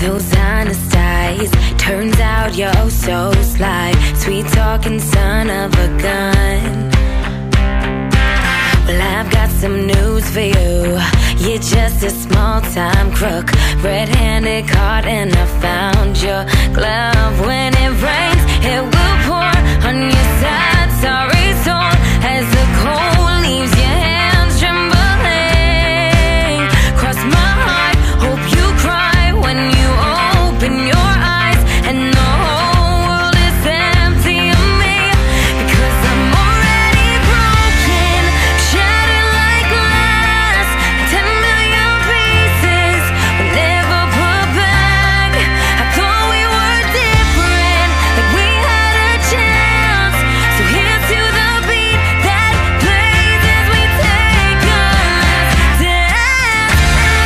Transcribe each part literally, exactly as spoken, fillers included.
those honest eyes. Turns out you're oh so sly, sweet talking son of a gun. Well, I've got some news for you. You're just a small-time crook, red-handed caught, and I found your glove. When it rains, it will pour on your side. Sorry, soul, as the cold leaves your hands trembling. Cross my heart, hope you cry when you open your eyes, and the whole world is empty of me, because I'm already broken, shattered like glass. Ten million pieces will never put back. I thought we were different, like we had a chance. So here's to the beat that plays as we take a last dance.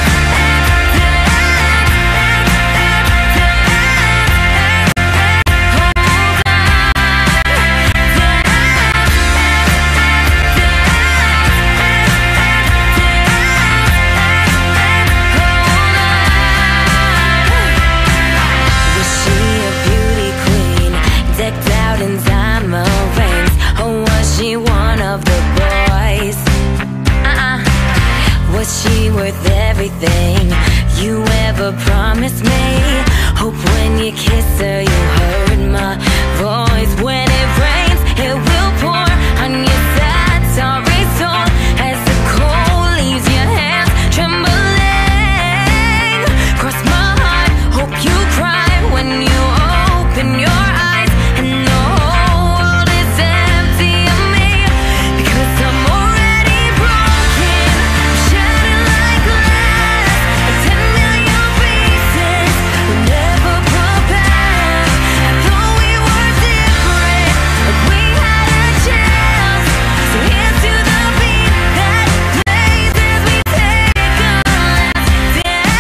Was she a beauty queen, decked out in diamond rings, or was she one of the boys? Uh-uh. Was she worth everything you ever promised me? Hope when you kiss her you heard my voice. When it rains, it will pour on your side. Sorry, soul, as the cold leaves your hands trembling. Cross my heart, hope you cry when you open your eyes, and the whole world is empty of me, because I'm already broken, shattered like glass. Like ten million pieces will never put back. I thought we were different, like we had a chance. So here's to the beat that plays as we take a last dance.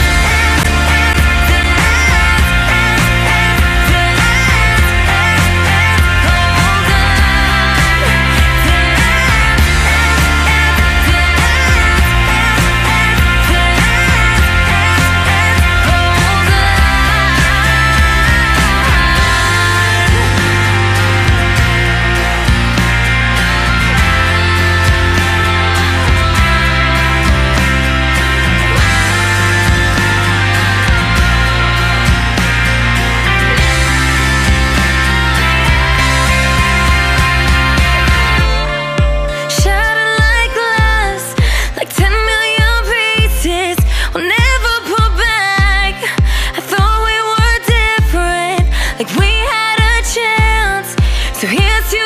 Shattered like glass, like ten million pieces will never put back. I thought we were different, like we had a chance. So here's to